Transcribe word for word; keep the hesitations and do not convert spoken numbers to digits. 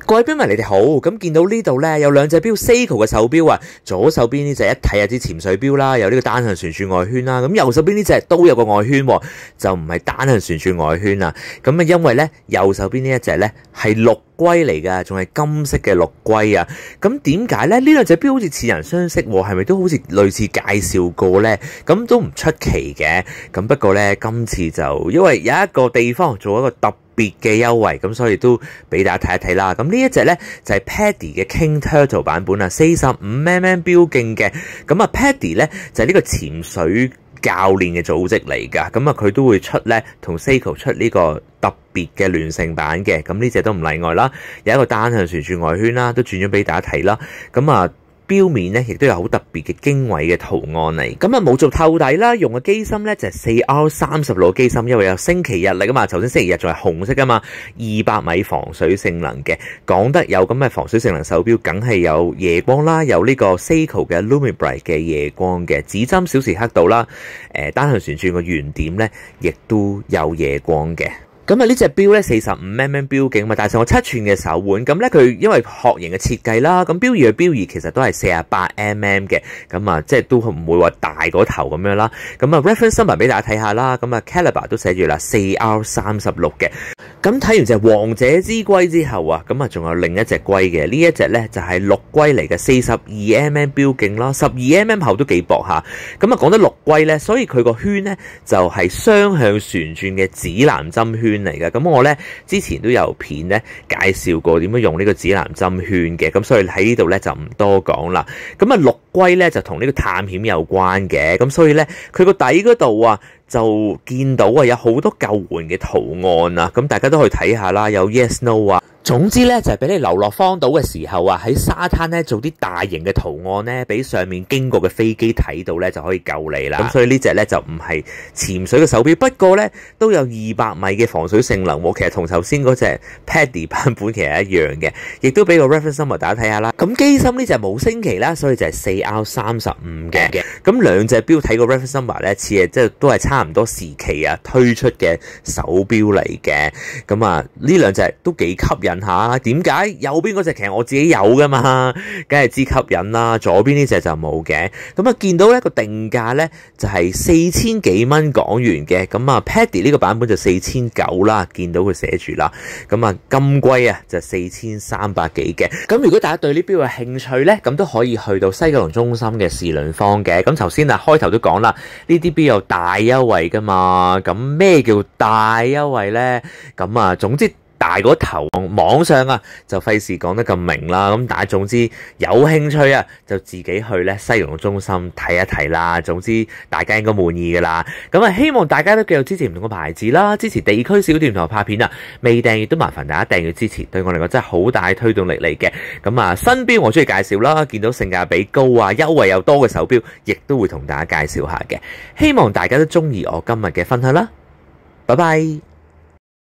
各位標迷，你哋好。咁見到呢度咧有兩隻錶 Seiko 嘅手錶啊，左手邊呢隻一睇下啲潛水錶啦，有呢個單向旋轉外圈啦。咁右手邊呢隻都有個外圈，就唔係單向旋轉外圈啊。咁啊，因為咧右手邊呢一隻咧係陸龜嚟噶，仲係金色嘅陸龜啊。咁點解咧？呢兩隻錶好似似人相識，係咪都好似類似介紹過咧？咁都唔出奇嘅。咁不過咧，今次就因為有一個地方做一個特別嘅優惠，咁所以都俾大家睇一睇啦。咁呢一隻咧就係、是、Paddy 嘅 King Turtle 版本啊，四十五 mm 錶徑嘅。咁啊 Paddy 咧就係、是、呢個潛水教練嘅組織嚟噶。咁啊佢都會出咧同 Seiko 出呢個特別嘅聯乘版嘅。咁呢隻都唔例外啦，有一個單向旋轉外圈啦，都轉咗俾大家睇啦。咁啊錶面咧亦都有好特別嘅經緯嘅圖案嚟，咁啊冇做透底啦，用嘅機芯咧就係四 R 三十六嘅機芯，因為有星期日嚟噶嘛，頭先星期日仲係紅色噶嘛，二百米防水性能嘅，講得有咁嘅防水性能手錶，梗係有夜光啦，有呢個 Seiko 嘅 Lumibrite 嘅夜光嘅指針小時刻度啦，誒單向旋轉個圓點咧亦都有夜光嘅。咁啊呢隻錶咧四十五 mm 錶徑嘛，戴上個七寸嘅手腕，咁咧佢因為殼型嘅設計啦，咁錶二嘅錶二其實都係四十八 mm 嘅，咁啊即係都唔會話大個頭咁樣啦。咁啊 reference number 俾大家睇下啦，咁啊 caliber 都寫住啦，四 R 三十六嘅。咁睇完隻王者之龜之後啊，咁啊仲有另一隻龜嘅，呢一隻咧就係陸龜嚟嘅，四十二 mm 錶徑啦，十二 mm 厚都幾薄下。咁啊講得陸龜咧，所以佢個圈咧就係雙向旋轉嘅指南針圈嚟嘅。咁我咧之前都有片咧介紹過點樣用呢個指南針圈嘅，咁所以喺呢度咧就唔多講啦。咁啊陸龜咧就同呢個探險有關嘅，咁所以咧佢個底嗰度啊就見到啊有好多救援嘅圖案啊，咁大家都去睇下啦，有 yes no 啊。總之咧就係俾你流落荒島嘅時候啊，喺沙灘咧做啲大型嘅圖案咧，俾上面經過嘅飛機睇到咧就可以救你啦。咁所以呢隻咧就唔係潛水嘅手錶，不過咧都有二百米嘅防水性能喎。其實同頭先嗰隻 Paddy 版本其實一樣嘅，亦都俾個 reference number 大家睇下啦。咁機芯呢隻冇星期啦，所以就係四 R 三十五嘅。咁兩隻錶睇個 reference number 咧似係即係都係差唔多時期啊推出嘅手錶嚟嘅。咁啊呢兩隻都幾吸引下，點解右邊嗰隻其實我自己有噶嘛，梗係知吸引啦。左邊呢隻就冇嘅。咁啊見到呢個定價呢就係四千幾蚊港元嘅。咁啊 Paddy 呢個版本就四千九啦，見到佢寫住啦。咁啊金龜啊就四千三百幾嘅。咁如果大家對呢錶有興趣呢，咁都可以去到西九龍中心嘅時輪坊嘅。咁頭先啊開頭都講啦，呢啲錶有大優惠噶嘛。咁咩叫大優惠呢？咁啊總之大個頭，網上啊就費事講得咁明啦。咁但係總之有興趣啊，就自己去咧西九龍中心睇一睇啦。總之大家應該滿意噶啦。咁啊希望大家都繼續支持唔同嘅牌子啦，支持地區小店同埋拍片啊。未訂閱都麻煩大家訂閱支持，對我嚟講真係好大推動力嚟嘅。咁啊新錶我中意介紹啦，見到性價比高啊，優惠又多嘅手錶，亦都會同大家介紹下嘅。希望大家都中意我今日嘅分享啦。拜拜。